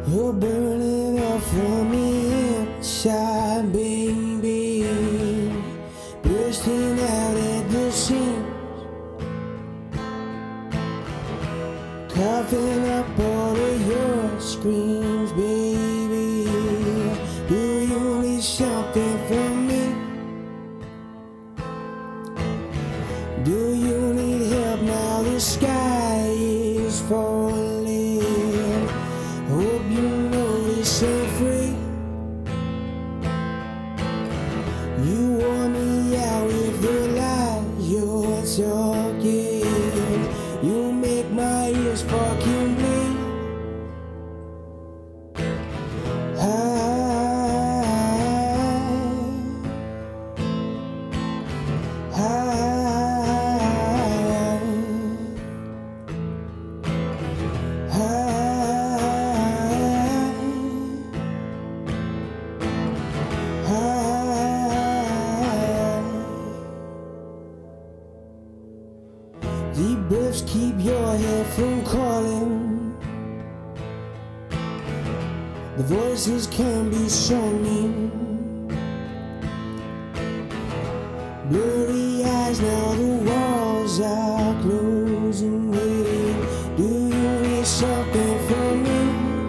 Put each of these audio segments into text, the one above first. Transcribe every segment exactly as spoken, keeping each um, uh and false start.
You're burning up from the inside, baby, bursting out at the seams, coughing up all of your screams, baby. Do you need something from me? Do you need help now? The sky is falling. Hope you know this ain't free. You wore me out with the lies you're talking. You make my ears fucking bleed. I, I, deep breaths keep your head from calling. The voices can be so mean. Blurry eyes, now the walls are closing in. Do you need something from me?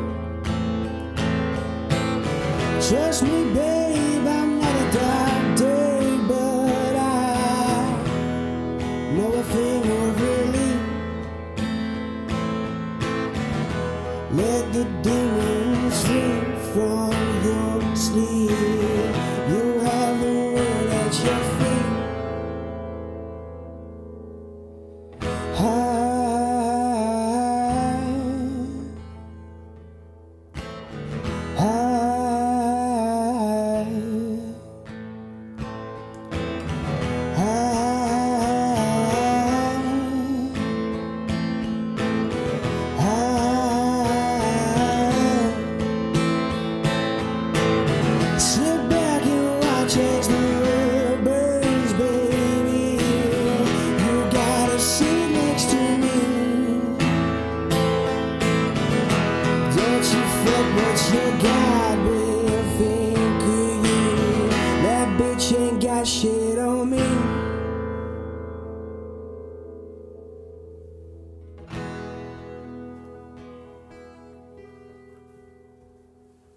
Trust me, babe, I'm not a doctor, but I know a thing of relief. Let the demons free from your sleep. You have the world at your feet. I, I, sit back and watch as the world burns, baby. You got a seat next to me. Don't you fret what you got, baby.